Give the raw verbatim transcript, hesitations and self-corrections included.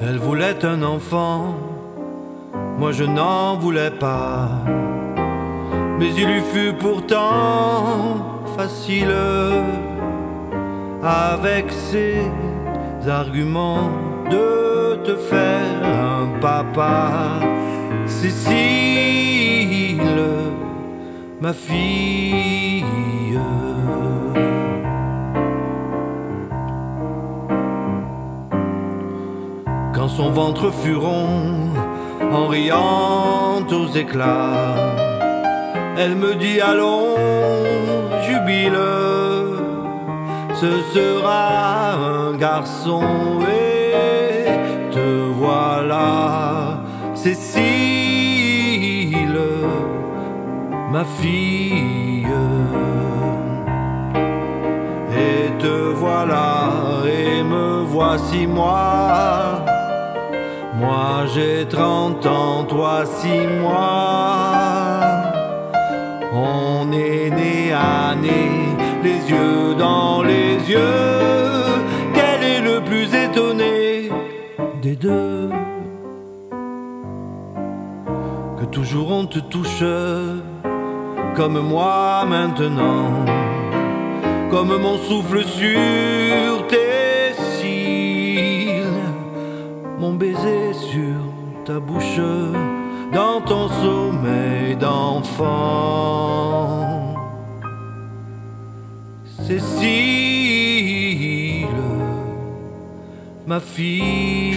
Elle voulait un enfant, moi je n'en voulais pas. Mais il lui fut pourtant facile, avec ses arguments, de te faire un papa. Cécile, ma fille. Quand son ventre fut rond, en riant aux éclats, elle me dit allons, jubile, ce sera un garçon. Et te voilà, Cécile, ma fille. Et te voilà, et me voici moi. Moi j'ai trente ans, toi six mois. On est né à nez, les yeux dans les yeux. Quel est le plus étonné des deux? Que toujours on te touche, comme moi maintenant, comme mon souffle sur tes cils, mon baiser sur ta bouche, dans ton sommeil d'enfant. Cécile, ma fille.